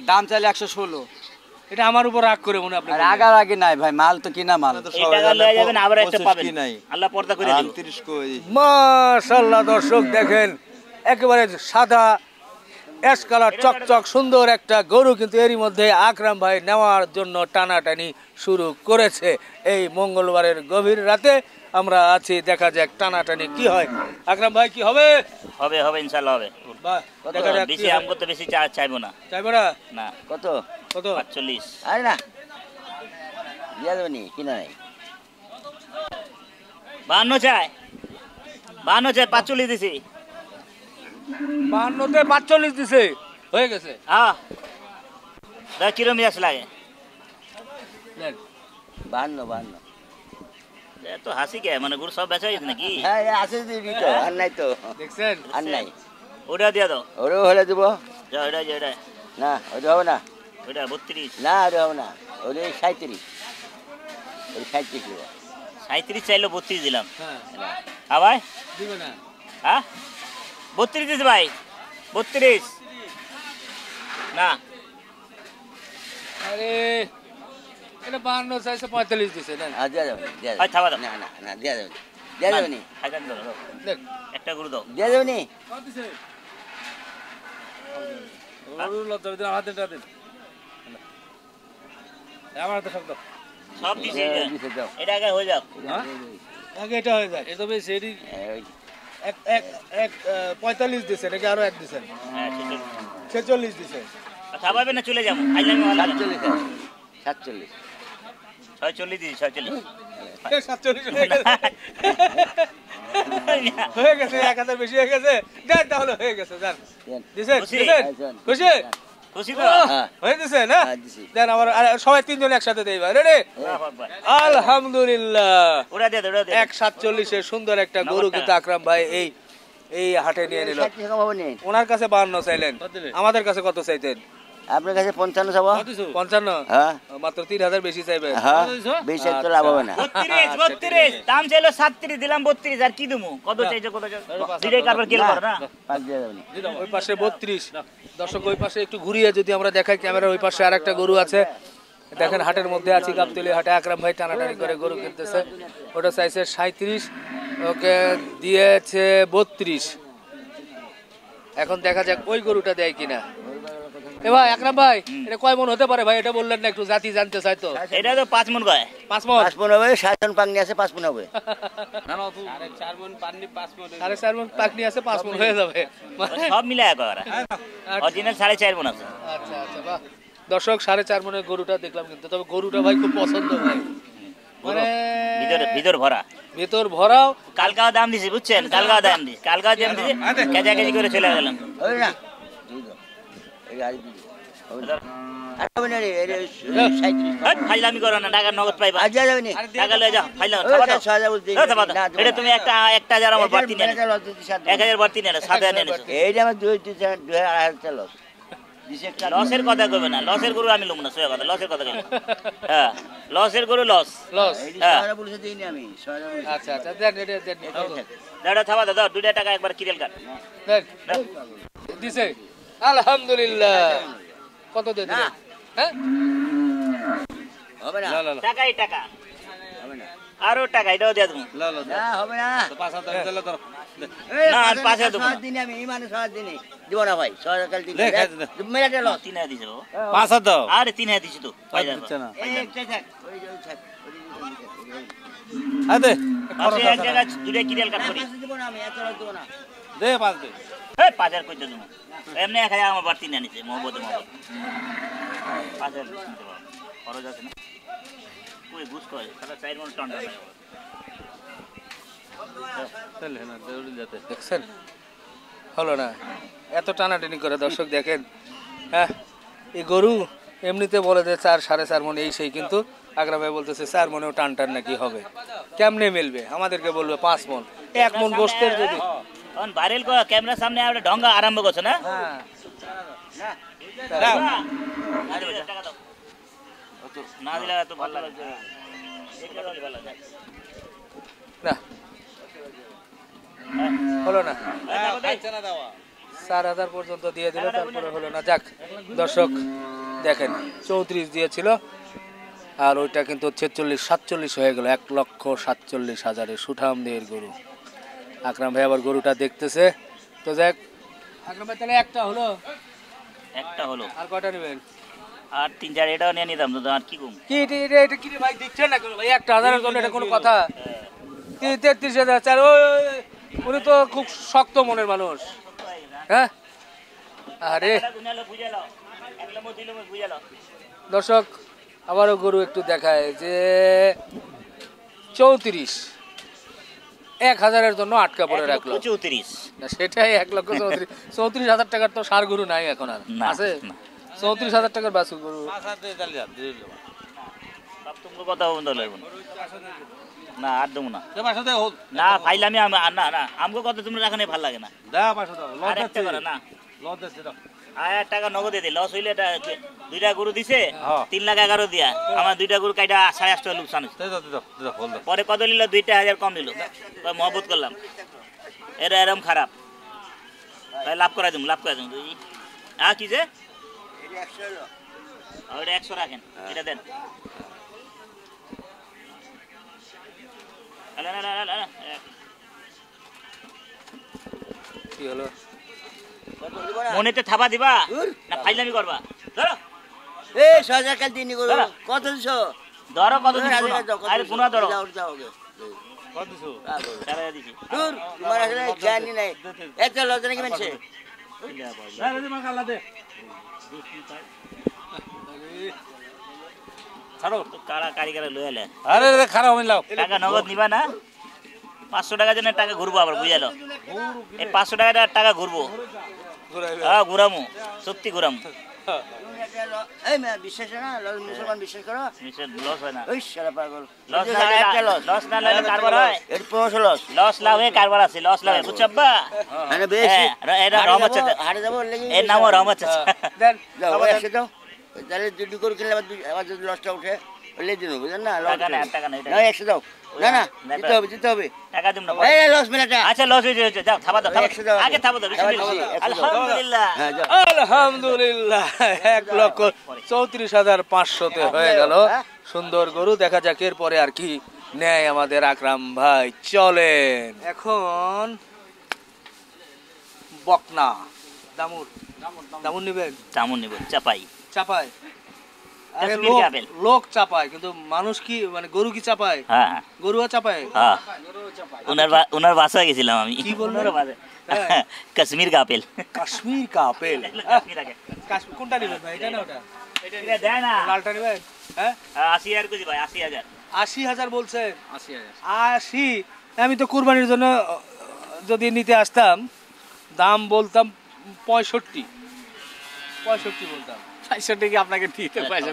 দাম চাইলে 116। এটা আমার উপর রাগ করে মনে আপনি আগার আগে নাই ভাই, মাল তো কিনা মাল। এই টাকা লয়ে যাবেন আবার একটা পাবেন, আল্লাহ পর্দা করে দিবেন। 30 কই। মাশাআল্লাহ দর্শক দেখেন একেবারে সাদা অ্যাশ কালার চকচক সুন্দর একটা গরু, কিন্তু এরই মধ্যে আকরাম ভাই নেওয়ার জন্য টানাটানি শুরু করেছে। এই মঙ্গলবারের গভীর রাতে আমরা আছি, দেখা যাক টানাটানি কি হয়। আকরাম ভাই কি হবে? হবে হবে ইনশাআল্লাহ হবে। বাহ, দেখা যাক বেশি আমগো তো বেশি চাইবো না। চাইবো না? না। কত? কত? 45। আরে না দিয়া দেবনি, কিনা নাই। 52 চাই, 52 চাই, 45 দিছি। 52 তে 45 দিছে, হয়ে গেছে। হ্যাঁ, 10 কিলো মিয়াস লাগে। নেন 52। এত হাসি কে, মানে গরু সব বেচা গেছে নাকি? হ্যাঁ আছে দিবি তো, আর নাই তো। দেখছেন? আর নাই। ওটা দিয়া দাও। ওরও হলে দেব যা এটা এটা না, ওটা হবে না। ওটা 32। না ওটা হবে না, ওটা 37। ওই 37 দেবো। 37 চাইলো 32 দিলাম। হ্যাঁ হ্যাঁ ভাই দিবে না? হ্যাঁ 32 দিছি ভাই, 32 না। আরে এটা 52 চাইছে 45 দিছে। নেন আর দিয়া যাবে, দিয়া আই থাবা যাবে। দাও। না না না, দিয়া যাবে, দিয়া যাবে নি, হাজার দাও দাও। দেখ একটা গরু দাও। দিয়া যাবে নি। কত দিছে? ওর লজ্জা দিন, হাতে দেন। আমার হাতে শব্দ সব দিছি দিছে দাও। এটা আগে হয়ে যাক। হ্যাঁ আগে এটা হয়ে যায়। এটা বেশ এডি ওই এক এক এক 45 দিছে, নাকি আরো এক দিছেন? হ্যাঁ 46 দিছে। আচ্ছা পাবে না, চলে যাবো। আইলামি ভালো 47 আছে, 47। 46 দিছি, 46 47 হয়ে গেছে, 1000 বেশি হয়ে গেছে। দেন তাহলে, হয়ে গেছে। দেন দিছেন? খুশি? দিছেন? খুশি? খুশি তো? হ্যাঁ হয়ে দিছে না? হ্যাঁ, দিছি। দেন আমার সবাই তিনজন একসাথে দেই ভাই। রেডি? আলহামদুলিল্লাহ। ওটা দিয়ে দাও, ওটা দিয়ে দাও। 147 এর সুন্দর একটা গরু কিন্তু আকরাম ভাই এই হাটে নিয়ে নিল। 60 টাকা পাবো নি। ওনার কাছে 52 চাইলেন, আমাদের কাছে কত চাইতেন? আপনার কাছে 55 চাবো। 55? হ্যাঁ মাত্র 3000 বেশি চাইবেন। হ্যাঁ, বেশি তো লাভ হবে না। 32 32 দাম চাইলো 37 দিলাম 32। আর কি দেবো? কত চাইছো কত চাইছো? দিলে কারবার কেল কর না। পাঁচ দিয়া যাবে নি। ওই পাশে 32। দর্শক ওই পাশে একটু ঘুরিয়ে যদি আমরা দেখাই ক্যামেরা, ওই পাশে আরেকটা গরু আছে। দেখেন হাটের মধ্যে আছি, গাবতলী হাটে আকরাম ভাই টানাটানি করে গরু কিনতেছে। ওটা চাইছে 37, ওকে দিয়েছে 32। এখন দেখা যাক ওই গরুটা দেয় কিনা। এ ভাই আকরাম ভাই, এটা কয় মন হতে পারে ভাই? এটা বললেন না, একটু জাতি জানতে চাই তো। এটা তো 5 মন কয়। 5 মন? 5 মণ হবে, 7 পাংনি আছে, 5 মণ হবে। না না 4.5 মন পানি, 5 মন। 4.5 মন পাকনি আছে, 5 মন হয়ে যাবে। সব মিলায় করা। অরিজিনাল 4.5 মন আছে। আচ্ছা আচ্ছা, বাহ। দর্শক 4.5 মনের গরুটা দেখলাম, কিন্তু তবে গরুটা ভাই খুব পছন্দ ভাই, মানে ভিতর ভরা, ভেতর ভরাও। কালকাও দাম দিছি বুঝছেন, কালকাও দাম দিছি, কালকাও দাম দিছি, কেজা কেজি করে চলে গেলাম। হবে না, দিয়ে দাও। এই আর দিয়ে দাও। হবে না। আর হবে না রে, এই 37। ফাইলামি করো না, টাকা নগদ পাইবা। আজ দিয়া যাবে নি। টাকা লয়ে যাও, ফাইলাম ওই ছাপা দাও। 6000 বলতে। এটা তুমি একটা যার আমার বাড়তি নেন, 1000 বাড়তি নেন, 7000 নেন। এইটা আমার 2-2.5 লস দিছে একটা। লসের কথা কইবে না, লসের গরু আমি লম না, সোজা কথা, লসের কথা কইবে। হ্যাঁ লসের গরু লস। লস। এই হ্যাঁ। 6000 বলছে দিইনি আমি, 6000 বলছে। আচ্ছা আচ্ছা, দেন এটা দেন। দাঁড়া থাবা দাও, 2 টাকা একবার কিরেল কাট। দেন দিছে। আলহামদুলিল্লাহ। কত দিয়ে দিলেন? হ্যাঁ হবে না, লা লা লা, টাকাই টাকা, হবে না। আরো টাকা এটাও দিয়ে দেবো। লা লা, না হবে না। 5000 দিলে তো না, আর 5000 দেবো না। 60 দিনে আমি ইমানে 60 দিনে দিব না ভাই, 6000 কাল দিলে মেলাটা লস। 3000 দিছে বাবা। 5000 দাও। আরে 3000 দিছি তো, দিচ্ছে না। এই একটা থাক, ওই যে ওই থাক, আয় দে, আপনি এক জায়গায় 2 কিরেল কাট করি। দিব না আমি, এত লস দিব না। দে 5 দে। এই 5000 কইতে দেবো, এমনি 1000 আমার বাড়তি নিয়ে নিছে, মহব্বতে 5000 নিতে পারবো, খরচ আছে না। কই বুঝ কই সারা 4 মন টন টন চলে না দৌড়ে যেতে। দেখছেন হলো না, এত টানাটানি করে। দর্শক দেখেন, হ্যাঁ এই গরু এমনিতে বলে যে 4-4.5 মন এই সেই, কিন্তু আকরাম ভাই বলতেছে 4 মনেও টান টান নাকি হবে। কেমনে মিলবে? আমাদেরকে বলবে 5 মন। 1 মন গোস্তের যদি অন ভাইরাল কো ক্যামেরার সামনে আমরা ঢঙ্গা আরম্ভ করছ না। হ্যাঁ আরে বেটা টাকা দাও, তো না দিলে তো ভালো লাগবে, দেখলে তো ভালো লাগে না, হলো না। টাকা দেই 4000 পর্যন্ত দিয়ে দিল, তারপরে হলো না। যাক দর্শক, দেখেন 34 দিয়েছিল আর ওইটা কিন্তু 46-47 হয়ে গেল, 1,47,000 সুঠামদের গরু। আকরাম ভাই আবার গরুটা দেখতেছে। তো দেখ আকরাম ভাই তাহলে একটা হলো, একটা হলো, আর কয়টা নেবেন? আর 3-4 এটাও নিয়ে নিতাম তো, আর কি কম। কি এটা কি রে ভাই, দিচ্ছে না কেন ভাই? 1,000-এর জন্য এটা কোনো কথা? 33,000 চার। উনি তো খুব শক্ত মনের মানুষ। হ্যাঁ আরে দর্শক আবারও গরু একটু দেখায় যে 34, 1,000-এর জন্য আটকা পড়ে রাখলো। 34 না সেটাই 1,34,000 টাকার তো সার গরু নাই এখন আর না, আছে? না। 34,000 টাকার বাছু গরু। তুমি কথা বন্ধ লাগবে না, আর দেবো না না ফাইলামি, না না আমগো কথা তুমি রাখানে ভালো লাগে না। আর একটা করে না, 1,000 টাকা নগদে দিই, লস হইলে 2টা গরু দিছে 3,11,000 দিয়া, আমার 2টা গরু কাইটা 8,500 লোকসান হয়েছে। পরে কত নিল? 2,000 কম নিল, মহব্বত করলাম। এটা এরম খারাপ, তাই লাভ করাই দিম, লাভ করাই দিম। হ্যাঁ কি যে ওইটা 100 রাখেন, এটা দেন। কি হলো? মনেতে থাবা দিবা না ফাইলামি করবা? ধরো এই 6,000 কাল দিনই করো। ধরো। কত দিছো? ধরো কত দিছো? কত আরে দিছো? পুনা ধরো। যাও, যাও গে। কত দিছো? 4,000 দিছি। দূর, তোমার আসলে জানি নাই। একটা লজনে কি মানছে? কারা কারিগরে লয়ে এলে আরে খারাপ হইল। টাকা নগদ নিবা না, 500 টাকার জন্য টাকা ঘুরবো আবার, বুঝালো? এই 500 টাকাটা টাকা ঘুরবো, হ্যাঁ ঘুরামু, সত্যি ঘুরামু। এই মেয়ে বিশ্বাস হয় না? মুসলমান বিশ্বাস করো? লস হয় না, ওই শালা পাগল। লস না একটা লস। লস না লাগলে কারবার হয়। এর 1500 লস। লস লাভে কারবার আছে, লস লাভে, বুঝছো আব্বা? মানে বেশি। এটা রহমত চাচা, হারে যাবো লেগে। এর নামও রহমত চাচা। দেন যাও, একশো দাও। তাহলে 2 করে কিনলে আবার যদি লসটা উঠে ওলে দিন, বুঝলেন না? লস টাকা নেই, টাকা নেই, না 100 দাও। না না, দিতে হবে, দিতে হবে। টাকা দিম না। এই লস মেলাটা। আচ্ছা লস হয়েছে, যাও থাবা দাও, একশো দাও। আগে থাবা দাও। আলহামদুলিল্লাহ, হ্যাঁ যাও। আলহামদুলিল্লাহ 1,34,500-তে হয়ে গেল। সুন্দর গরু, দেখা যাক এরপরে আর কি নেয় আমাদের আকরাম ভাই। চলেন এখন বকনা দামুর দামুর নিবেন। চামুন নিব, চাপাই। চাপায় আরে কাশ্মীরি লোক আপেল। লোক চাপায়, কিন্তু মানুষ কি মানে গরু কি চাপায়? হ্যাঁ হ্যাঁ গরুও চাপায়। হ্যাঁ, ওনার বাসায় গেছিলাম আমি। কি বললেন? ওনার বাসায়। হ্যাঁ। কাশ্মীর কা আপেল। কাশ্মীর কা আপেল। কাশ্মীর আগে। কাশ্মীর কোনটা নিবেন ভাই? এটা না ওটা? এটা দেয় না। লালটা নিবেন? হ্যাঁ 80,000 কেজি ভাই, 80,000। 80,000 বলছেন? 80। আমি তো কুরবানির জন্য যদি নিতে আসতাম দাম বলতাম 65 বলতাম। 65 কি আপনাকে দিতে পারছেন?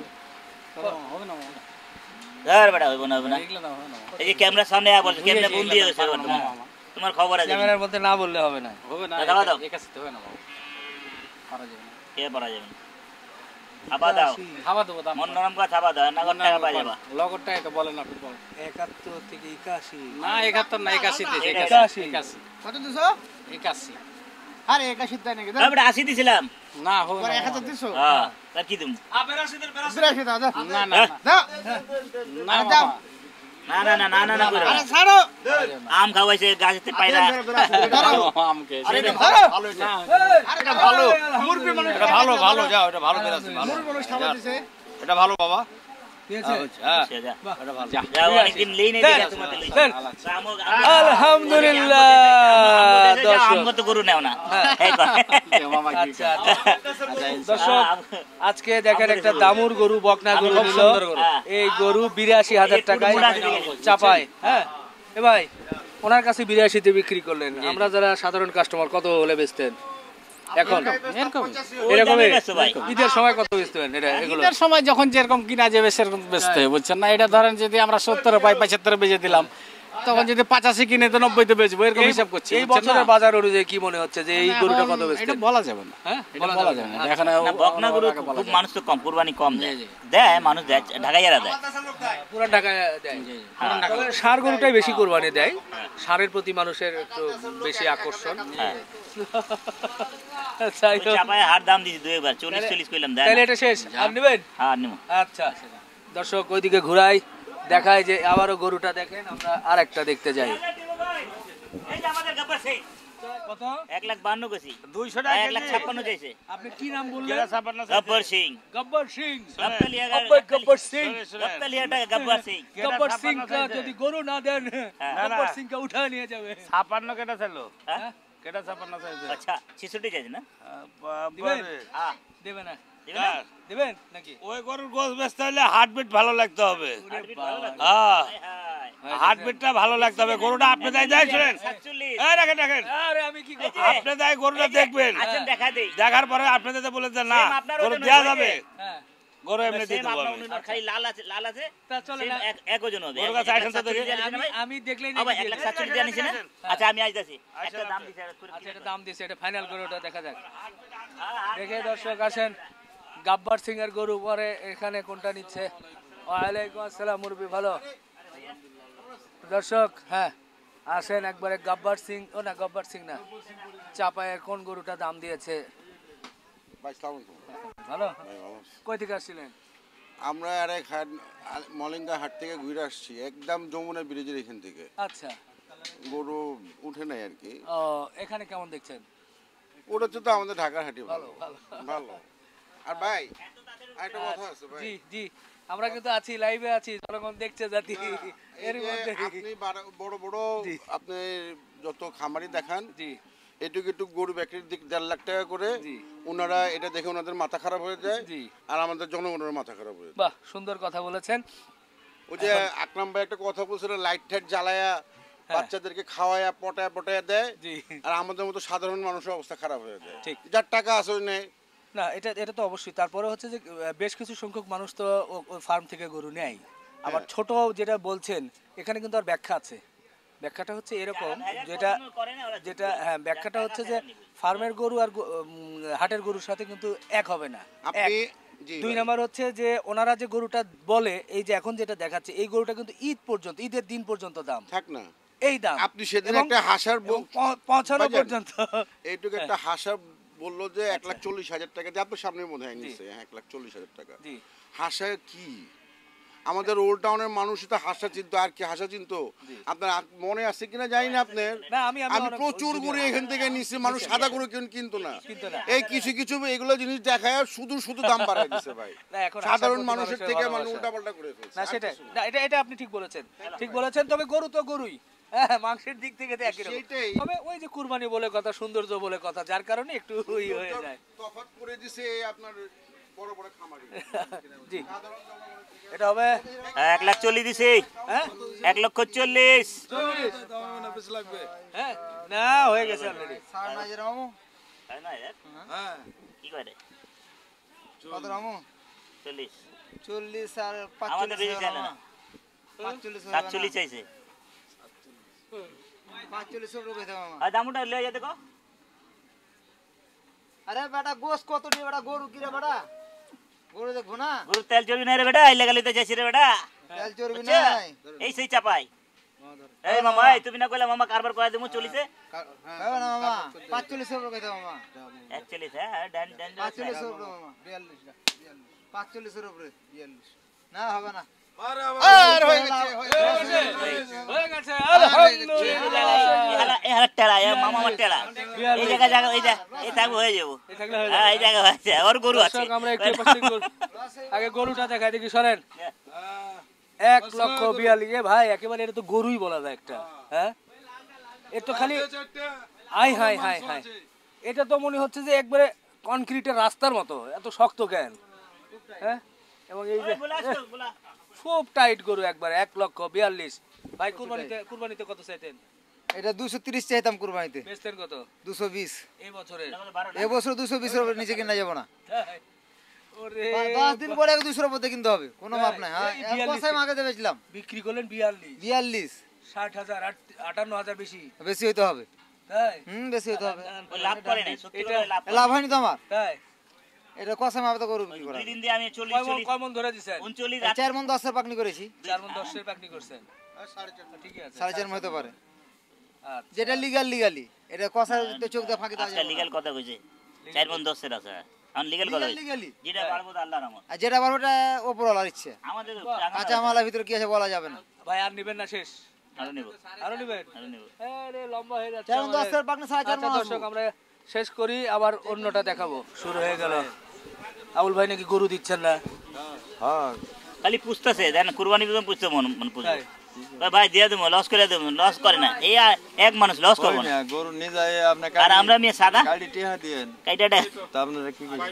ধর বেটা, হইব না, হইব না। এই যে ক্যামেরার সামনে আয়া বলছে, ক্যামেরা বন্দি হয়েছে বর্তমানে। তোমার খবর আছে? ক্যামেরার মধ্যে না বললে হবে না। হবে না, দাও, দাও। একাশি হবে না বাবা, পারা যাবে না। কে পড়া যাবে না? থাবা দাও, খাওয়া দেবো দাম মন নরম করে থাবা দাও, নগদ টাকা পাই যাবা। লগরটা এটা বলেন আপনি বলেন। 71 থেকে 81। না 71 না 81 দিয়েছে, 81 81 কত দিছো? 81 আরে 81 তাই নাকি? আমরা 80 দিছিলাম। না হবে পরে না 1000 দিছো? হ্যাঁ, তার কি দিম? 82 দাও দাও। না না দাও। না দাও। বাবা। না না না না না না করে আরে ছাড়ো। আম খাওয়াইছে গাছেতে পায়রা। আমকে আরে এটা সেটা ভালো। ভালো এটা। আরে এটা ভালো। মুরগি মানুষ এটা ভালো ভালো যাও, এটা ভালো বেরাছে ভালো। মুরগি মানুষ খাবার দিছে। এটা ভালো বাবা। ঠিক আছে? হ্যাঁ সে যা। এটা ভালো। যাও, অনেকদিন লেই নেই দেন, দেখা তোমাদের লই। দেন। আলহামদুলিল্লাহ। আলহামদুলিল্লাহ দর্শক। আমগো তো গরু নেও না। এই কর। মামা কি আচ্ছা দর্শক আজকে দেখেন একটা দামুর গরু, বকনা গরু খুব নিল। সুন্দর গরু। এই গরু 82,000 টাকায় চাপায়। হ্যাঁ এ ভাই ওনার কাছে 82-তে বিক্রি করলেন, আমরা যারা সাধারণ কাস্টমার কত হলে বেচতেন এখন? এরকম এরকমই বেচছো ভাই। ঈদের সময় কত বেচতেন এটা এগুলো? ঈদের সময় যখন যেরকম কিনা যাবে সেরকম বেচতে হয়, বুঝছেন না? এটা ধরেন যদি আমরা 70 পাই 75 বেচে দিলাম, তখন যদি 85 কিনে তো 90 তে বেচবো এরকম হিসাব করছি এই বছরের বাজার অনুযায়ী কি মনে হচ্ছে যে এই গরুটা কত এটা বেচতে? বলা যাবে না। হ্যাঁ এটা বলা যাবে না। এখন না বকনা গরু খুব মানুষ তো কম কুরবানি কম দেয় দেয় মানুষ দেয় ঢাকাইয়ারা দেয় পুরান ঢাকায় দেয়। তবে ষাঁড় গরুটাই বেশি কোরবানি দেয়, ষাঁড়ের প্রতি মানুষের একটু বেশি আকর্ষণ। হ্যাঁ যাই হোক, চাপায় হার দাম দিছি 2 বার 40 কইলাম দেয় তাহলে এটা শেষ, আর নেবেন? হ্যাঁ নিমু আচ্ছা দর্শক ওইদিকে ঘুরাই, দেখায় যে আবারও গরুটা দেখেন, আমরা আর একটা দেখতে যাই। এই যে আমাদের গাব্বার সেই কত? 1,52 কইছি 200 টাকা 1,56 চাইছে আপনি কি নাম বললেন? গাব্বার সিং গব্বর সিং। গাবতলিয়া গব্বর সিং। গাবতলিয়া টাকা গাব্বার সিং গব্বর সিং কা যদি গরু না দেন, গব্বর সিং কা উঠা নিয়ে যাবে। 56 কেটা ছিল? হ্যাঁ কেটা 56 চাইছে? আচ্ছা 66 চাইছে না দিবেন? হ্যাঁ দেবে না? দিবেন না? দেবেন নাকি? ওই গরুর গোশ বেচতে হলে হার্টবিট ভালো লাগতে হবে। হার্টবিট ভালো লাগে। হ্যাঁ হায় হার্টবিটটা ভালো লাগতে হবে। গরুটা আপনি যাই শুনেন 47 এই রাখেন রাখেন আরে আমি কি করব? আপনি যাই গরুটা দেখবেন, আছেন দেখা দেই দেখার পরে আপনি যদি বলে যে না Same আপনার গরু ওজনে দেওয়া হয়ে যাবে, হ্যাঁ, গরু এমনি সেম দিতে আপনার হবে। উনার খালি লাল আছে তা চলে Same না। এক ওজন হবে গরুর কাছে আসেন তো দেখি। আমি দেখলেই আবার নাকি 1,47 দিয়ে আনিছি না আচ্ছা আমি আইতাছি একটা দাম দিছি আচ্ছা, এটা দাম দিছে, এটা ফাইনাল করে ওটা দেখা যাক। দেখে দর্শক আসেন, গাব্বার সিং এর গরু পরে এখানে কোনটা নিচ্ছে? ওয়ালাইকুম আসসালাম মুরব্বি, ভালো দর্শক? হ্যাঁ আসেন একবারে, গাব্বার সিং, ও না গব্বর সিং না, চাপায়ের কোন গরুটা দাম দিয়েছে? ভালো, কই থেকে আসছিলেন? আমরা আর এক হাট মলিঙ্গা হাট থেকে ঘুরে আসছি, একদম যমুনা ব্রিজের এখান থেকে। আচ্ছা, গরু উঠে নাই আর কি। ও এখানে কেমন দেখছেন? ওটা তো আমাদের ঢাকার হাটে ভালো ভালো। ভালো। আর ভাই একটা কথা আছে ভাই, জি জি, আমরা কিন্তু আছি, লাইভে আছি, জনগণ দেখছে জাতি এর এই যে মধ্যে। আপনি বড় বড় জি। আপনি যত খামারি দেখান, জি এটুকু একটু গরু বিক্রির দিক 1.5 লাখ টাকা করে, জি। ওনারা এটা দেখে ওনাদের মাথা খারাপ হয়ে যায়, জি। আর আমাদের জনগণের মাথা খারাপ হয়ে যায়। বাহ, সুন্দর কথা বলেছেন। ওই যে আকরাম ভাই একটা কথা বলছিল, লাইট টাইট জ্বালায়া বাচ্চাদেরকে খাওয়ায়া পটায়া দেয়, জি আর আমাদের মতো সাধারণ মানুষের অবস্থা খারাপ হয়ে যায়। ঠিক। যার টাকা আছে ওই নেয়। না, এটা তো অবশ্যই। তারপরে হচ্ছে যে বেশ কিছু সংখ্যক মানুষ তো ওই ফার্ম থেকে গরু নেয়। আবার ছোট যেটা বলছেন, এখানে কিন্তু আর ব্যাখ্যা আছে। ব্যাখ্যাটা হচ্ছে এরকম, যেটা হ্যাঁ, ব্যাখ্যাটা হচ্ছে যে ফার্মের গরু আর হাটের গরুর সাথে কিন্তু এক হবে না। আপনি জি দুই ভাই। নাম্বার হচ্ছে যে ওনারা যে গরুটা বলে, এই যে এখন যেটা দেখাচ্ছে, এই গরুটা কিন্তু ঈদ পর্যন্ত, ঈদের দিন পর্যন্ত দাম, থাক না, এই দাম আপনি সেদিন এবং- একটা হাসার এবং পৌঁছানো বাজার। পর্যন্ত। এইটুকু একটা হাসা বললো যে 1,40,000 টাকা দিয়ে আপনার সামনে মনে হয় নিচ্ছে, 1,40,000 টাকা। জি হাসা কি? আমাদের ওল্ড টাউনের মানুষ তো হাসা চিন্ত, আর কি হাসা চিন্ত? আপনার মনে আছে কিনা জানি না আপনার, না, আমি আমি অনেক প্রচুর জুনিয়র গরু এখান থেকে নিচ্ছি, মানুষ সাদা গরু কিনতো না। কিনতো না। এই কিছু কিছু এগুলো জিনিস দেখায় শুধু দাম বাড়ায় দিচ্ছে ভাই। না, এখন সাধারণ আশার প্রতি মানুষের মানুষের থেকে মানে ভালোবাসা। উল্টাপাল্টা করে ফেলছে। না আর সেটাই কিছু না। না, এটা আপনি ঠিক বলেছেন, ঠিক বলেছেন। তবে গরু তো গরুই, হ্যাঁ, মাংসের দিক থেকে তো একই রকম। সেইটাই। তবে ওই যে কুরবানি বলে কথা, সৌন্দর্য বলে কথা, যার কারণে একটু হয়ে যায়। তফাৎ করে দিছে আপনার বড় বড় খামারি। জি, এটা হবে 1,40 দিছি হ্যাঁ 1,40,000 হ্যাঁ, না হয়ে গেছে অলরেডি। তাই না यार কি করে কত রামু 40 40 আর আমাদের 45 বেশি চাই না 47 চাইছে 45 রুপে দাও মামা। আর দামটা লয়ে যা দেখো আরে বেটা গোস কত নিয়ে বেটা, গরু কি রে বেটা, গরু দেখবো না, গরু তেল চর্বি নাই রে বেটা, আইলে গালি তো চাইছি রে বেটা তেল চর্বি বুঝছো? নাই। এই সেই চাপাই এই মামা, এই তুমি না কইলা মামা কারবার করে দেমু 40 হবে না মামা, 45 রুপে দাও মামা, 41 হ্যাঁ ডান ডান 45 রুপে মামা, 45 রুপে, না হবে না। আর হয়ে গেছে, হয়ে গেছে, আলহামদুলিল্লাহ। এই হালা টেলা এ মামা আমার টেলা এই জায়গা এই থাকবো হয়ে যাবো এই থাকলে হয়ে হ্যাঁ এই জায়গা আছে ওর গরু আছে দর্শক, আমরা একটু পাশে আগে গরুটা দেখাই দেখি, শোনেন। 1,42,000 ভাই, একেবারে এটা তো গরুই বলা যায় একটা, হ্যাঁ, এর তো খালি আই হাই হাই হাই, এটা তো মনে হচ্ছে যে একবারে কনক্রিটের রাস্তার মতো, এত শক্ত কেন, হ্যাঁ, এবং এই যে খুব টাইট গরু একবারে 1,42,000 ভাই। কুরবানিতে কত চাইতেন? এটা 230 চাইতাম কুরবানিতে, বেচতেন কত 220, এই বছরে? এবছর 220 এর নিচে কিনা যাব না, ওরে 10 দিন পরে 200 এর মধ্যে কিনতে হবে, কোনো মাপ নাই। হ্যাঁ, এই 42 কসাই মাকে বেচলাম বিক্রি করলেন 42, 42, 60,000 58,000 বেশি বেশি হইতে হবে। তাই বেশি হইতে হবে। ওই লাভ করে নাই সত্যি এটা করে লাভ করে লাভ হয়নি তো আমার। তাই এটা কষা মাপে তো গরু বিক্রি করা। দুই দিন দিয়ে আমি 40 কয় 40 মন ধরে দিছেন 39 4 মণ 10 এর পাকনি করেছি। 4 মন 10 এর পাকনি করছেন ঠিকই আছে 4.5 হইতে পারে। আচ্ছা যেটা লিগালি এটা কষা চোখ দিয়ে ফাঁকি দেওয়া আজকে যাবে। লিগ্যাল কথা কইছে 4 মণ 10 এর আছে এখন লিগ্যাল কথা কইছে লিগালি। যেটা পারবো তো আল্লাহর রহমত আর যেটা পারবো ওটা ওপরওয়ালার ইচ্ছে। আমাদের কাঁচা মালের ভিতরে কি আছে বলা যাবে না। ভাই আর নিবেন না শেষ আরো নেব আরো নিবেন আরো নেব আরে লম্বা হয়ে যাচ্ছে 4 মণ 10 এর পাকনি 4.5 আচ্ছা মণ। দর্শক আমরা শেষ করি আবার অন্যটা দেখাবো শুরু হয়ে গেল আবুল ভাই নাকি গরু দিচ্ছেন না হ্যাঁ খালি পুছতেছে দেন কুরবানি বিজন পুছতে মন পুছবে তাই ভাই দিয়ে দেবো লস করে দেবো লস করে না এই এক মানুষ লস করবো না গরু নিয়ে যায় আপনি আর আমরা মেয়ে সাদা গাড়ি টিহা দিয়েন কাইটাটা তা আপনারা কি করেন?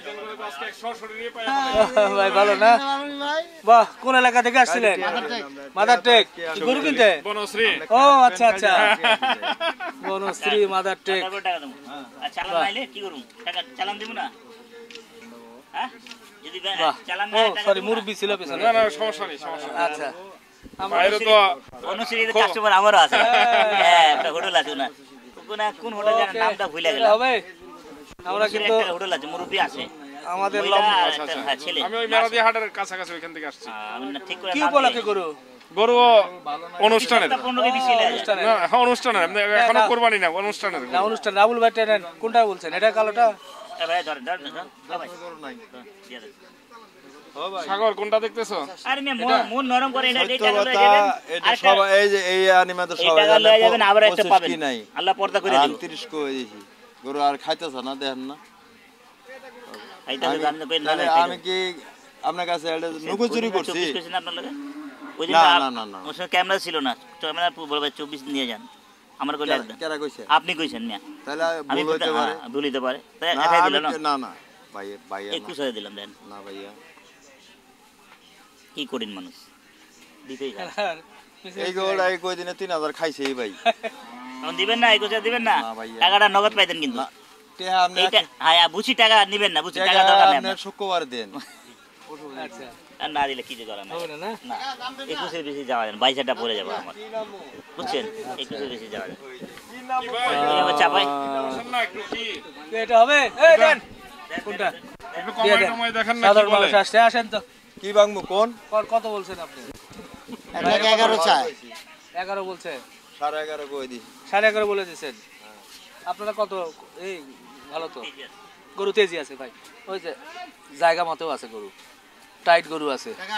ভাই ভালো না বাহ কোন এলাকা থেকে আসছিলেন মাদার টেক গরু কিনতে ও আচ্ছা আচ্ছা বনশ্রী মাদার টেক তারপর টাকা দেবো আর চালান নাইলে কি করবো টাকা চালান দেবো না হ্যাঁ যদি বাহ চালান ও না টাকা সরি দেবো মুরব্বি ছিল পেছনে সমস্যা নেই সমস্যা আচ্ছা অনুশ্রীর কাস্টমার আমারও আছে হ্যাঁ একটা হোটেল আছে না কোন হোটেল জানেন নামটা ভুলে গেলাম হবে আমরা কিন্তু একটা হোটেল আছে মুরব্বি আছে আমাদের মহিলা লম্বা আর একটা, হ্যাঁ, ছেলে আমি ওই মেরাদি হাটের কাছাকাছি ওইখান থেকে আসছি আমি না ঠিক করে কি নাম উপলক্ষে দিই। গরু গরু অনুষ্ঠানের 15 কেজি ছিল অনুষ্ঠানে না হ্যাঁ অনুষ্ঠানের এখনো কোরবানি না অনুষ্ঠানের না অনুষ্ঠান রাবুল ভাই টেনেন কোনটা বলছেন এটা কালোটা এ ভাই ধরেন ধরেন ধরেন এ ভাই দিয়ে দেন। সাগর কোনটা দেখতেছো আরে মে মন নরম করে এটা সত্য টাকা লয়ে কথা, যাবেন এটা আরেকটা- সবাই এই যে এই আনিমাতে এই সবাই টাকা লয়ে যাবেন আবার একটা 25 পাবেন কি নাই আল্লাহ পর্দা করে আর দিল 30 কই দিছি গরু আর খাইতেছ না দেখেন না এইটা তো আমি কই না তাহলে আমি কি আপনার কাছে একটা নুকু চুরি করছি 24 কইছেন আপনার লাগে ওই দিন না, আপ- না, না, না। ওর সঙ্গে ক্যামেরা ছিল না ক্যামেরা বলবে 24 নিয়ে যান আমার কইলা দেন কেরা কইছে আপনি কইছেন না তাহলে আমি ভুল হইতে পারে ভুলিতে পারে তাই না একাই আমি দিল না না না ভাই ভাইয়া 21 হয়ে দিলাম দেন না ভাইয়া কি করেন মানুষ দিতেই যায় এই গরুটা এই কয়দিনে 3000 খাইছে এই ভাই এখন দিবেন না 21 দিবেন না না ভাইয়া। টাকাটা নগদ পাইতেন কিন্তু না টেহা আপনি এইটা হ্যাঁ বুঝি টাকা নিবেন না বুঝি টাকা দরকার নেই আপনি আপনার। শুক্রবার দেন আচ্ছা আর না দিলে কিছু করার নাই হবে না না না 21 এর বেশি যাওয়া যায় না 22 পড়ে যাবে আমার বুঝছেন 21 এর বেশি যাওয়া যায় এই আবার চাপাই না একটু কি এটা হবে এই দেন কোনটা একটু দিয়ে কমাই দেন। টমাই দেখেন না কি সাধারণ বলে মানুষ আসছে আসেন তো কি বাংবো কোন কত বলছেন আপনি 11 চাই। 11 বলছে 11.5 কই দিছি 11.5 বলে দিয়েছেন আপনারা কত এই ভালো তো গরু তেজি আছে ভাই ওই যে জায়গা মতো আছে গরু টাইট গরু আছে টাকা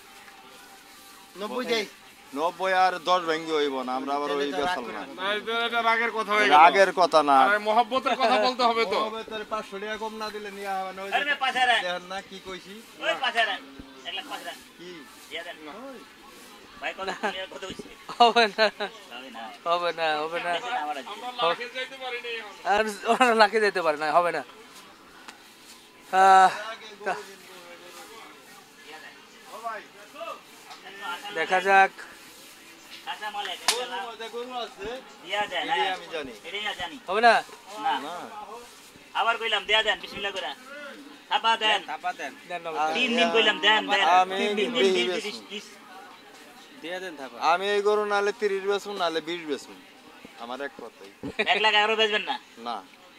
90 যাই। 90 আর 10 ভেঙ্গি হইব না আমরা আবার ওই বেসাল না না, এটা রাগের কথা হয়ে গেল রাগের কথা না আরে মহব্বতের কথা বলতে হবে তো 500 টাকা কম না দিলে নিয়া হবে না ওই আরে পাছারা দেখেন না কি কইছি ওই পাছারা 1 লাখ পাছারা কি দিয়ে দেন ভাই কত কত হইছে হবে না হবে না হবে না হবে না দেখেন আমার আছে। যাইতে পারিনি আর ওরা লাখে যেতে পারে না হবে না তা- দেখা যাক কাঁচা মাল আছে, গরু আছে দিয়া দেন এটাই হ্যাঁ। আমি জানি এটাই না জানি হবে না না না আবার কইলাম দেয়া দেন বিসমিল্লাহ করে থাপা দেন দেন না, 3 দিন কইলাম দেন দেন আমি তিন বেশি দিন বেশি। দেন থাকা আমি এই গরু নালে 30 বেচুন নালে 20 বেচুন আমার এক কথাই 1 লাখ 11 বেচবেন না না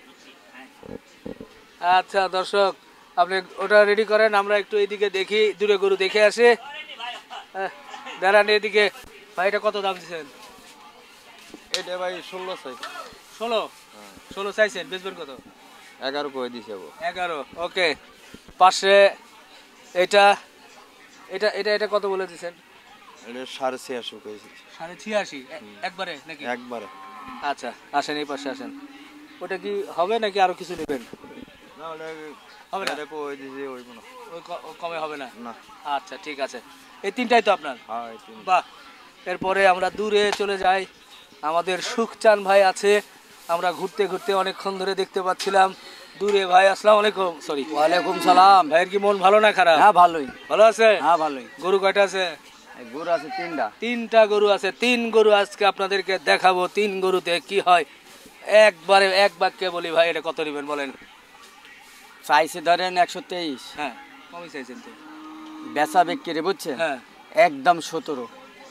আচ্ছা দর্শক আপনি ওটা রেডি করেন আমরা একটু এইদিকে দেখি দূরে গরু দেখে আসি দাঁড়ান এদিকে ভাই এটা কত দাম দিচ্ছেন এটা ভাই 16 চাই 16 চাইছেন বেচবেন কত 11 কই দিছে গো 11 ওকে পাশে এটা এটা এটা এটা কত বলে দিচ্ছেন এটা 86.5 কইছি 86.5 একবারে নাকি একবারে আচ্ছা আসেন এই পাশে আসেন ওটা কি হবে নাকি আরো কিছু নেবেন না ওটা হবে না? এটা কই দিছে ওই মনে ওই কমে হবে না না আচ্ছা ঠিক আছে এই তিনটাই তো আপনার হ্যাঁ এই তিন। বাহ এরপরে আমরা দূরে চলে যাই আমাদের সুখচান ভাই আছে আমরা ঘুরতে ঘুরতে অনেকক্ষণ ধরে দেখতে পাচ্ছিলাম দূরে ভাই আসসালামু আলাইকুম সরি ওয়ালাইকুম সালাম। ভাইয়ের কি মন ভালো না খারাপ হ্যাঁ ভালোই। ভালো আছে হ্যাঁ ভালোই। গরু কয়টা আছে গরু আছে 3টা। 3টা গরু আছে 3 গরু আজকে আপনাদেরকে দেখাবো 3 গরুতে কি হয় একবারে এক বাক্যে বলি ভাই এটা কত নেবেন বলেন চাইছে ধরেন 123। হ্যাঁ কমই চাইছেন তো বেচা বিক্রি বুঝছেন হ্যাঁ একদম 17।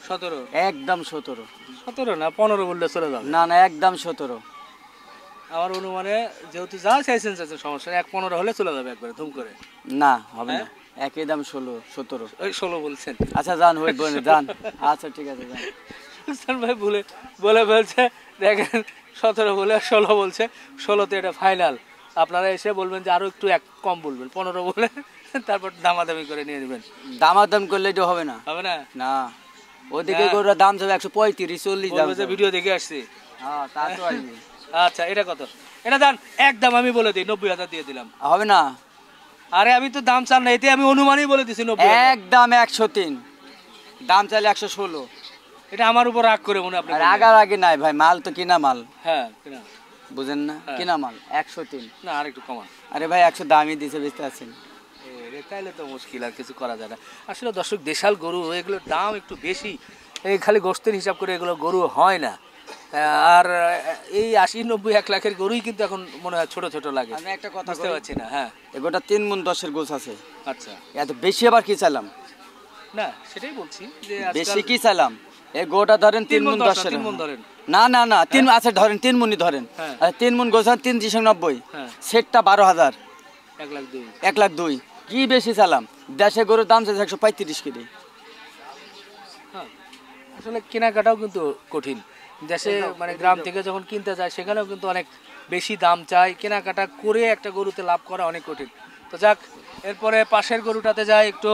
17 একদম 17। 17 না 15 বললে চলে যাবে। না না একদম 17। আমার অনুমানে যেহেতু যা চাইছেন সমস্যা নেই, 1-15 হলে চলে যাবে একবারে ধুম করে। না হবে না, একই দাম 16 17। ওই 16 বলছেন। আচ্ছা যান হই বলে যান। আচ্ছা ঠিক আছে যান। সুলতান ভাই বলে বলছে দেখেন 17 বলে 16 বলছে, 16তে এটা ফাইনাল। আপনারা এসে বলবেন যে আরো একটু এক কম বলবেন, 15 বলে তারপর দামাদামি করে নিয়ে নেবেন। দামাদাম করলে এটা হবে না। হবে না? না ওদিকে গরুর দাম যাবে 135 40 দাম। বলবে যে ভিডিও দেখে আসছি। হ্যাঁ তা তো আসবে। আচ্ছা এটা কত? এটা দাম একদম আমি বলে দিই 90,000 দিয়ে দিলাম। হবে না। আরে আমি তো দাম চান না, এতে আমি অনুমানই বলে দিছি 90,000। একদম 103, দাম চাইলে 116। এটা আমার উপর রাগ করে মনে আপনি? আর আগার আগে নাই ভাই, মাল তো কিনা মাল। হ্যাঁ কিনা, বুঝেন না, কিনা মাল 103। না আর একটু কমান। আরে ভাই 100 দামই দিছে বেচতে আছেন। তাইলে তো মুশকিল, আর কিছু করা যায় না। আসলে দর্শক দেশাল গরু এগুলোর দাম একটু বেশি, এই খালি গোশতের হিসাব করে এগুলো গরু হয় না। আর এই 80-90 1 লাখের গরুই কিন্তু এখন মনে হয় ছোট ছোট লাগে। আমি একটা কথা বুঝতে পারছি না। হ্যাঁ এগোটা 3 মণ 10-এর গোছ আছে। আচ্ছা এত বেশি আবার কি চাইলাম? না সেটাই বলছি যে বেশি কি চাইলাম? এই গোটা ধরেন 3 মণ 10-এর। 3 মণ ধরেন। না না না 3 আছে ধরেন 3 মণই ধরেন। হ্যাঁ। আর 3 মণ গোছ 390। হ্যাঁ। সেটটা 12,000। 1,02,000। 1,02,000 কি বেশি চাইলাম? দেশে গরুর দাম চাইছে 135 কেজি। হ্যাঁ আসলে কেনাকাটাও কিন্তু কঠিন। দেশে মানে গ্রাম থেকে যখন কিনতে যায় সেখানেও কিন্তু অনেক বেশি দাম চাই, কেনাকাটা করে একটা গরুতে লাভ করা অনেক কঠিন। তো যাক, এরপরে পাশের গরুটাতে যায় একটু।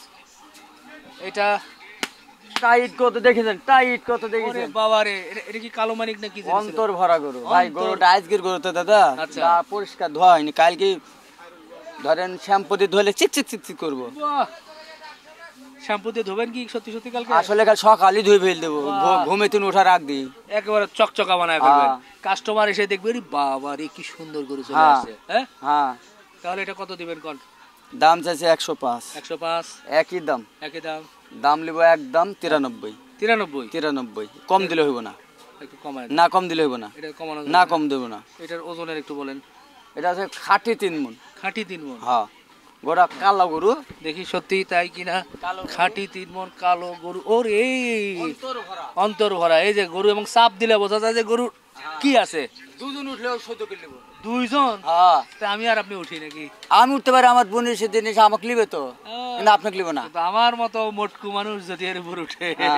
এটা টাইট কত দেখেছেন? টাইট কত ওরে দেখেছেন? বাবা রে, এটা কি কালো মানিক নাকি? অন্তর ভরা গরু ভাই। গরুটা আজকের গরু তো দাদা, আচ্ছা। গা পরিষ্কার ধোয়া হয়নি। কালকে ধরেন শ্যাম্পু দিয়ে ধুলে চিক চিক চিক চিক করবো। শ্যাম্পু দিয়ে ধোবেন কি সত্যি সত্যি কালকে? আসলে কাল সকালই ধুয়ে ফেল দেবো, ঘুমে তুন ওঠা রাখ দিই একেবারে চকচকা বানায় ফেলবেন। কাস্টমার এসে দেখবে রে বাবা রে কি সুন্দর গরু চলে হ্যাঁ। আসছে। হ্যাঁ হ্যাঁ তাহলে এটা কত দিবেন কোন? দাম চাইছে 105। 105 একই দাম। একই দাম। দাম লিব একদম 93। 93 কম দিলে হইব না। একটু কমায় না কম দিলে হইব না। এটা কমানো না কম দেব না। এটার ওজনের একটু বলেন। এটা আছে খাঁটি 3 মণ। খাঁটি 3 মণ। হ্যাঁ গোটা কালো গরু। দেখি সত্যি তাই কিনা। খাঁটি 3 মণ কালো গরু। ওরে অন্তর ভরা। এই যে গরু, এবং চাপ দিলে বোঝা যায় যে গরু কি আছে। দুজন উঠলেও সহ্য করে নেব। দুইজন? হ্যাঁ তা আমি আর আপনি উঠি নাকি? আমি উঠতে পারি, আমার বোনের সেদিন এসে আমাকে লিবে তো, কিন্তু আপনাকে লিব না। কিন্তু আমার মতো মোটকু মানুষ যদি এর উপর উঠে, হ্যাঁ।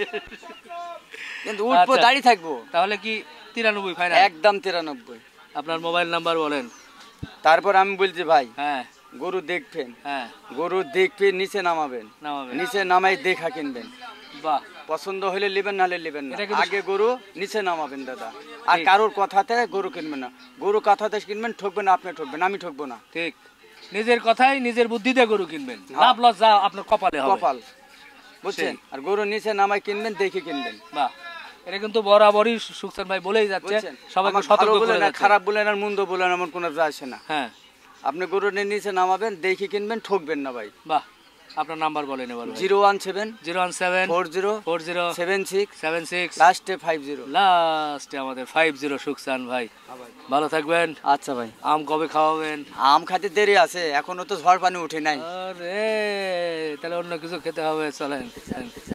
কিন্তু উঠবো, আচ্ছা। দাঁড়িয়ে থাকবো। তাহলে কি 93 ফাইনাল? একদম 93। আপনার মোবাইল নাম্বার বলেন। তারপর আমি বলছি ভাই, হ্যাঁ গরু দেখবেন, হ্যাঁ গরু দেখবেন, নিচে নামাবেন, নামাবেন। নিচে নামাই দেখা কিনবেন। বাহ, পছন্দ হলে নেবেন, নাহলে নেবেন না। এটা কিন্তু- আগে গরু নিচে নামাবেন দাদা। আর কারোর কথাতে গরু কিনবেন না। গরু কথাতে কিনবেন, ঠকবেন না, আপনি ঠকবেন, আমি ঠকবো না। ঠিক। নিজের কথাই নিজের বুদ্ধিতে গরু কিনবেন। লাভ লজ্জা আপনার কপালে হবে। কপাল, বুঝছেন? আর গরু নিচে নামাই কিনবেন, দেখে কিনবেন। বাহ, এটা কিন্তু বরাবরই সুখসান ভাই বলেই যাচ্ছে, বুঝছেন? সবাইকে আমার সতর্ক ভালো করে বলেন আর যাচ্ছে। খারাপ বলেন আর মন্দ বলেন, আমার কোনো যায় আসে না। হ্যাঁ আপনি গরু নিচে নামাবেন, দেখে কিনবেন, ঠকবেন না ভাই। বাহ, আপনার নাম্বার বলেন এবার। 017 017 40 40 76 76 লাস্টে 50। লাস্টে আমাদের 50 সুখসান ভাই। ভালো থাকবেন। আচ্ছা ভাই, আম কবে খাওয়াবেন? আম খাতে দেরি আছে, এখনো তো ঝড় পানি উঠে নাই। আরে তাহলে অন্য কিছু খেতে হবে, চলেন।